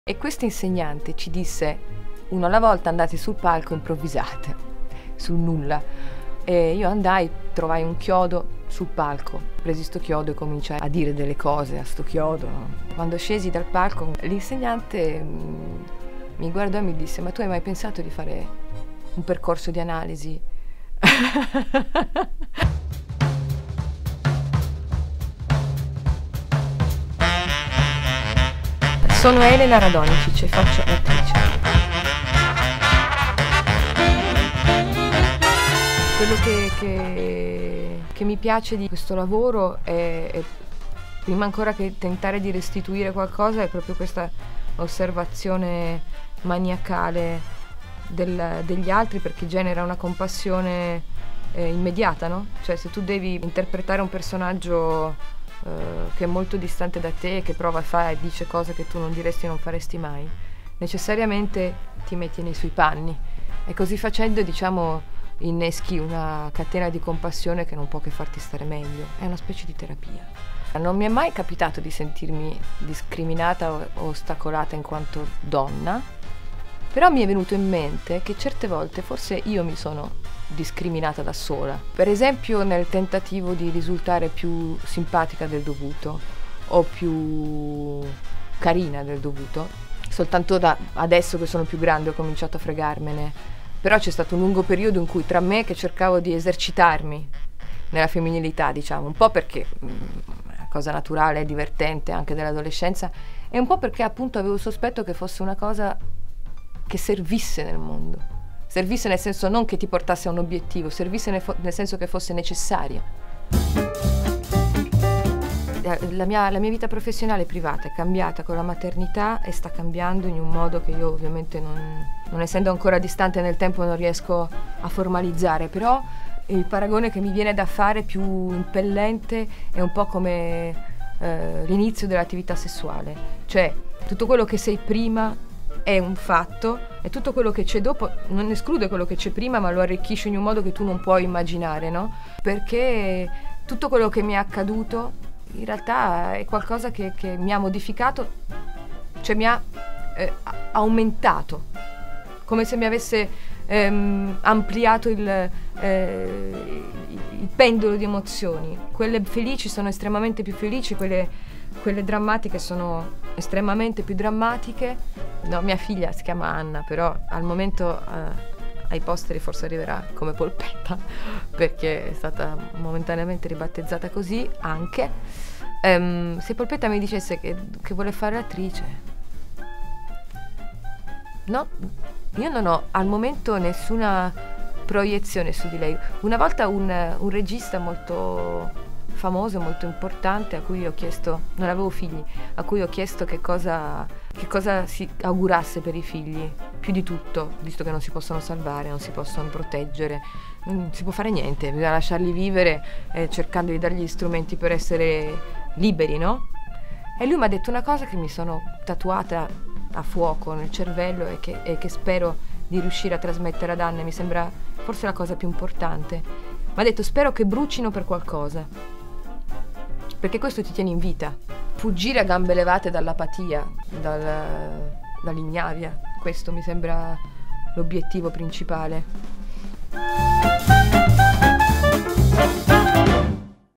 E questo insegnante ci disse: uno alla volta andate sul palco, improvvisate, sul nulla. E io andai, trovai un chiodo sul palco, presi sto chiodo e cominciai a dire delle cose a sto chiodo. Quando scesi dal palco, l'insegnante mi guardò e mi disse: ma tu hai mai pensato di fare un percorso di analisi? Sono Elena Radonicic e faccio l'attrice. Quello che mi piace di questo lavoro è, prima ancora che tentare di restituire qualcosa, è proprio questa osservazione maniacale degli altri, perché genera una compassione immediata, no? Cioè, se tu devi interpretare un personaggio che è molto distante da te, che prova a fare e dice cose che tu non diresti e non faresti mai, necessariamente ti metti nei suoi panni, e così facendo, diciamo, inneschi una catena di compassione che non può che farti stare meglio. È una specie di terapia. Non mi è mai capitato di sentirmi discriminata o ostacolata in quanto donna, però mi è venuto in mente che certe volte forse io mi sono discriminata da sola. Per esempio nel tentativo di risultare più simpatica del dovuto o più carina del dovuto. Soltanto da adesso che sono più grande ho cominciato a fregarmene, però c'è stato un lungo periodo in cui, tra me che cercavo di esercitarmi nella femminilità, diciamo, un po' perché è una cosa naturale e divertente anche dell'adolescenza, e un po' perché appunto avevo il sospetto che fosse una cosa che servisse nel mondo. Servisse nel senso non che ti portasse a un obiettivo, servisse nel senso che fosse necessaria. La mia vita professionale e privata è cambiata con la maternità e sta cambiando in un modo che io ovviamente non essendo ancora distante nel tempo non riesco a formalizzare, però il paragone che mi viene da fare più impellente è un po' come l'inizio dell'attività sessuale. Cioè, tutto quello che sei prima è un fatto, e tutto quello che c'è dopo non esclude quello che c'è prima, ma lo arricchisce in un modo che tu non puoi immaginare, no? Perché tutto quello che mi è accaduto in realtà è qualcosa che mi ha modificato, cioè mi ha aumentato, come se mi avesse ampliato il pendolo di emozioni. Quelle felici sono estremamente più felici, quelle drammatiche sono estremamente più drammatiche. No, mia figlia si chiama Anna, però al momento ai posteri forse arriverà come Polpetta, perché è stata momentaneamente ribattezzata così anche. Se Polpetta mi dicesse che vuole fare l'attrice, no, io non ho al momento nessuna proiezione su di lei. Una volta un regista molto famoso, molto importante, a cui ho chiesto, non avevo figli, a cui ho chiesto che cosa si augurasse per i figli, più di tutto, visto che non si possono salvare, non si possono proteggere, non si può fare niente, bisogna lasciarli vivere cercando di dargli gli strumenti per essere liberi, no? E lui mi ha detto una cosa che mi sono tatuata a fuoco nel cervello e che spero di riuscire a trasmettere ad Anna, mi sembra forse la cosa più importante. Mi ha detto: spero che brucino per qualcosa, perché questo ti tiene in vita. Fuggire a gambe levate dall'apatia, dall'ignavia, questo mi sembra l'obiettivo principale.